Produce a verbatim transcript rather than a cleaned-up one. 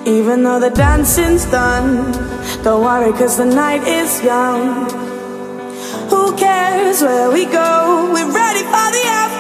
Even though the dancing's done, don't worry cause the night is young. Who cares where we go, we're ready for the after.